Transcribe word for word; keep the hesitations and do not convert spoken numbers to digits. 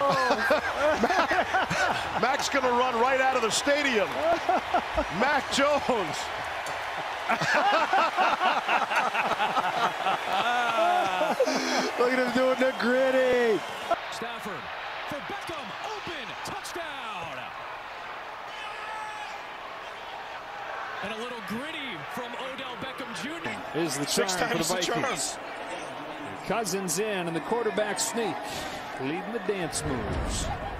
Mac's going to run right out of the stadium. Mac Jones. Look at him doing the griddy. Stafford for Beckham, open, touchdown. And a little griddy from Odell Beckham Junior Here's the Six charm for the times the Vikings. charm. Cousins in, and the quarterback sneak, leading the dance moves.